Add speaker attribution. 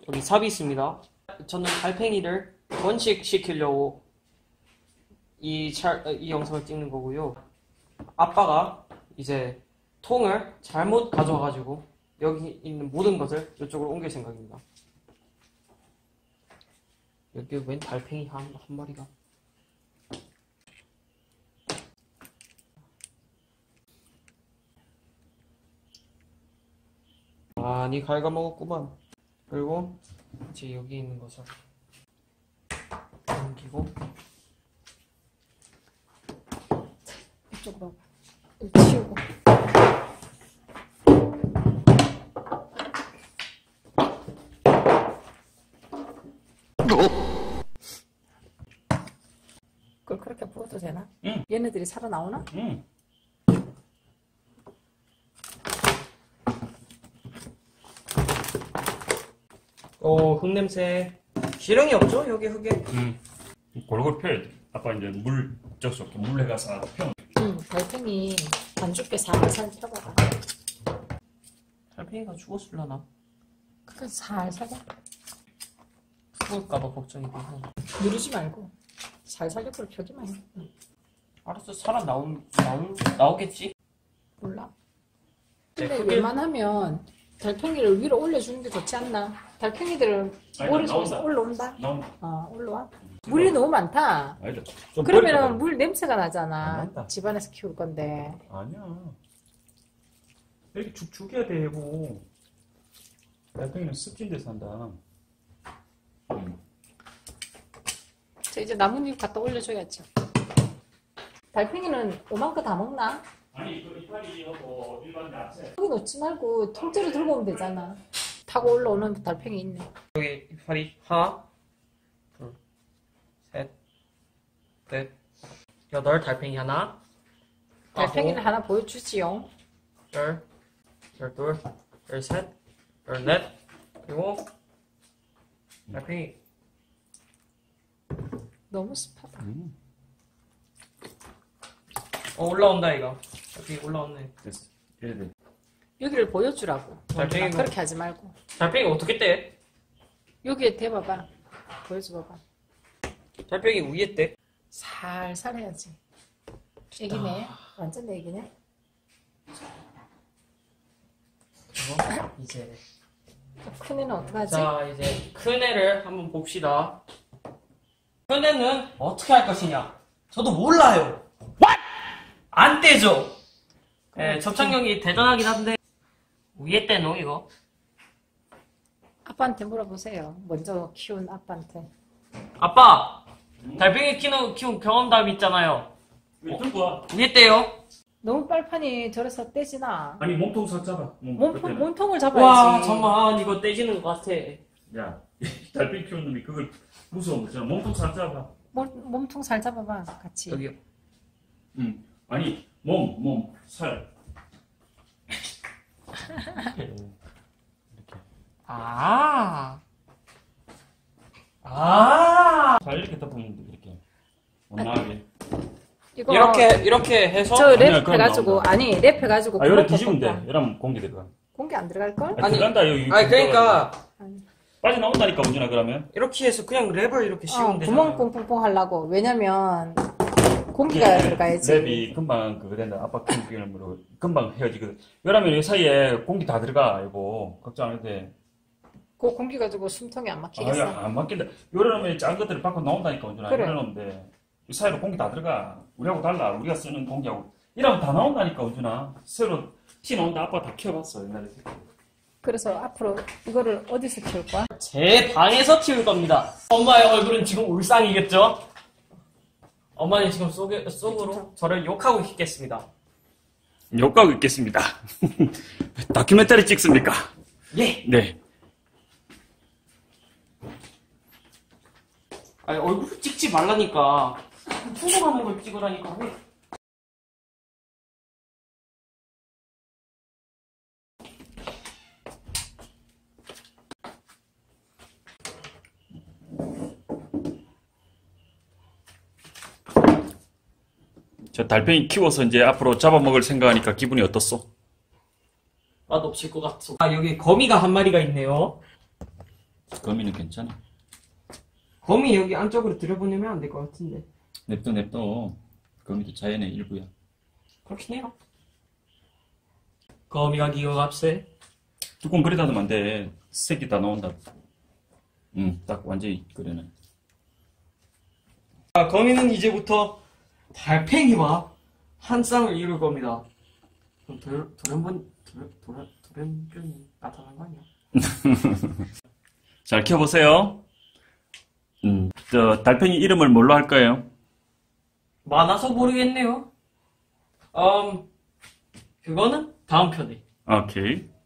Speaker 1: 여기 삽이 있습니다. 저는 달팽이를 번식시키려고 이 영상을 찍는 거고요. 아빠가 이제 통을 잘못 가져와가지고 여기 있는 모든 것을 이쪽으로 옮길 생각입니다. 여기 웬 달팽이 한 마리가. 많이 갉아먹었구만. 그리고 이제 여기 있는 것을 옮기고
Speaker 2: 이쪽으로 치우고. 그걸 그렇게 부어도 되나?
Speaker 3: 응.
Speaker 2: 얘네들이 살아나오나?
Speaker 3: 응.
Speaker 1: 흙냄새. 기름이 없죠? 여기 흙에.
Speaker 3: 골고루 펴야 돼. 아빠 이제 물 적수 물 해가서 펴.
Speaker 2: 달팽이 안 죽게 살살 펴봐봐.
Speaker 1: 달팽이가 죽었을라나?
Speaker 2: 그건 살살
Speaker 1: 죽을까봐 걱정이 돼.
Speaker 2: 누르지 말고 살살 옆으로 펴기만 해.
Speaker 1: 알았어, 나오겠지?
Speaker 2: 몰라.
Speaker 1: 네,
Speaker 2: 근데
Speaker 1: 그게-
Speaker 2: 웬만하면 달팽이를 위로 올려주는 게 좋지 않나? 달팽이들은
Speaker 3: 아니,
Speaker 2: 머릿속에서
Speaker 3: 나온다.
Speaker 2: 올라온다?
Speaker 3: 나온다.
Speaker 2: 올라와? 물이 너무 많다.
Speaker 3: 아니다. 좀
Speaker 2: 그러면은 물 냄새가 나잖아.
Speaker 3: 안 난다.
Speaker 2: 집안에서 키울 건데.
Speaker 3: 아니야. 이렇게 죽여야 되고. 달팽이는 습진 데 산다.
Speaker 2: 자, 이제 나뭇잎 갖다 올려줘야죠. 달팽이는 오만큼 다 먹나?
Speaker 3: 아니 그 이파리하고 일반 야채.
Speaker 2: 여기 놓지 말고 통째로 들고 오면 되잖아. 타고 올라오는 달팽이 있네.
Speaker 1: 여기 이파리 하나, 둘, 셋, 넷, 여덟, 달팽이 하나,
Speaker 2: 달팽이를 하나 보여주지요.
Speaker 1: 열둘, 열셋, 열넷, 그리고 달팽이.
Speaker 2: 너무 습하다.
Speaker 1: 올라온다 이거. 달팽이 올라왔네.
Speaker 3: 됐어. 이래 돼.
Speaker 2: 여기를 보여주라고.
Speaker 1: 달팽이가-
Speaker 2: 그렇게 하지 말고.
Speaker 1: 달팽이 어떻게 떼?
Speaker 2: 여기에 대봐봐. 보여줘봐봐.
Speaker 1: 달팽이 위에 떼?
Speaker 2: 살살 해야지. 애기네. 완전 애기네.
Speaker 1: 그리고 이제
Speaker 2: 큰 애는 어떡하지?
Speaker 1: 자 이제 큰 애를 한번 봅시다. 큰 애는 어떻게 할 것이냐? 저도 몰라요. 안 떼죠. 네, 접착력이 대단하긴 한데 위에 떼노 이거?
Speaker 2: 아빠한테 물어보세요. 먼저 키운 아빠한테.
Speaker 1: 아빠! 달팽이 키운 경험담 있잖아요.
Speaker 3: 왜 들고 와?
Speaker 1: 위에 떼요?
Speaker 2: 너무 빨판이 저래서 떼지나.
Speaker 3: 아니 몸통 싹 잡아.
Speaker 2: 몸통을
Speaker 1: 와
Speaker 2: 잡아야지.
Speaker 1: 잠깐만 이거 떼지는 것 같아.
Speaker 3: 야, 달팽이 키우는 놈이 그걸 무서워 못잖아. 몸통 싹 잡아.
Speaker 2: 몸통 살 잡아봐. 같이.
Speaker 1: 여기요.
Speaker 3: 아니 살. 이렇게. 살 이렇게 덮으면 돼, 이렇게. 원나하게.
Speaker 2: 이거
Speaker 1: 이렇게 해서
Speaker 2: 저
Speaker 3: 아니야,
Speaker 2: 랩
Speaker 3: 그럼
Speaker 2: 해가지고
Speaker 3: 나온다.
Speaker 2: 아니 랩 해가지고.
Speaker 3: 아, 요래
Speaker 2: 그거
Speaker 3: 뒤지면 돼.
Speaker 2: 볶아.
Speaker 3: 이러면 공기 들어가.
Speaker 2: 공기 안 들어갈 걸?
Speaker 3: 아니, 들어간다, 여기.
Speaker 1: 그러니까
Speaker 3: 빠져나온다니까, 운전아, 그러면.
Speaker 1: 이렇게 해서 그냥 랩을 이렇게 씌우면 되잖아.
Speaker 2: 구멍 뽕뽕뽕 하려고. 왜냐면 공기가 들어가야지.
Speaker 3: 랩이 금방 그거 된다. 아빠 키우기로 금방 헤어지거든. 왜냐면 이 사이에 공기 다 들어가, 이거. 걱정 안 해도 돼.
Speaker 2: 그 공기 가지고 숨통이 안 막히겠어.
Speaker 3: 안 막힌다. 요래놓으면 작은 것들이 밖으로 나온다니까, 운전아.
Speaker 2: 그래.
Speaker 3: 요래놓으면 이 사이로 공기 다 들어가. 우리하고 달라. 우리가 쓰는 공기하고. 이러면 다 나온다니까, 운전아. 새로 티 나온다. 아빠 다 키워봤어, 옛날에.
Speaker 2: 그래서 앞으로 이거를 어디서 키울 거야?
Speaker 1: 제 방에서 키울 겁니다. 엄마의 얼굴은 지금 울상이겠죠? 엄마는 지금 속으로 저를 욕하고 있겠습니다.
Speaker 3: 욕하고 있겠습니다. 다큐멘터리 찍습니까?
Speaker 1: 예!
Speaker 3: 네.
Speaker 1: 아니, 얼굴 찍지 말라니까. 풍성한 걸 찍으라니까. 왜?
Speaker 3: 저 달팽이 키워서 이제 앞으로 잡아먹을 생각하니까 기분이 어떻소?
Speaker 1: 맛없을 것 같소. 아, 여기 거미가 한 마리가 있네요.
Speaker 3: 거미는 괜찮아.
Speaker 1: 거미 여기 안쪽으로 들여보내면 안 될 것 같은데.
Speaker 3: 냅둬. 거미도 자연의 일부야.
Speaker 1: 그렇긴 해요. 거미가 기어갑세.
Speaker 3: 뚜껑 그래 닫으면 안 돼. 색이 다 나온다. 딱 완전히 그래네.
Speaker 1: 거미는 이제부터 달팽이와 한 쌍을 이룰 겁니다. 그럼 돌연변이 나타난 거 아니야?
Speaker 3: 잘 켜보세요. 달팽이 이름을 뭘로 할까요?
Speaker 1: 많아서 모르겠네요. 그거는 다음 편에.
Speaker 3: 오케이.